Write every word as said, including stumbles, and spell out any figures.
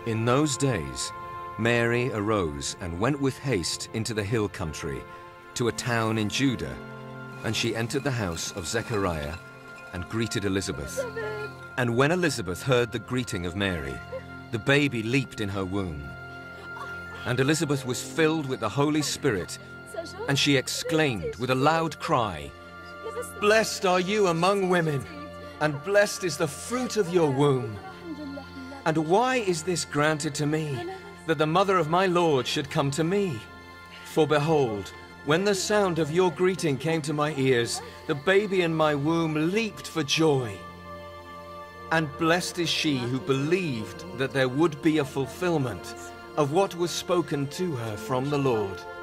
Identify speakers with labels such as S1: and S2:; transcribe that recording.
S1: In those days, Mary arose and went with haste into the hill country, to a town in Judah, and she entered the house of Zachariah and greeted Elisabeth. And when Elisabeth heard the greeting of Mary, the baby leaped in her womb. And Elisabeth was filled with the Holy Spirit, and she exclaimed with a loud cry, "Blessed are you among women, and blessed is the fruit of your womb. And why is this granted to me, that the mother of my Lord should come to me? For behold, when the sound of your greeting came to my ears, the baby in my womb leaped for joy. And blessed is she who believed that there would be a fulfillment of what was spoken to her from the Lord.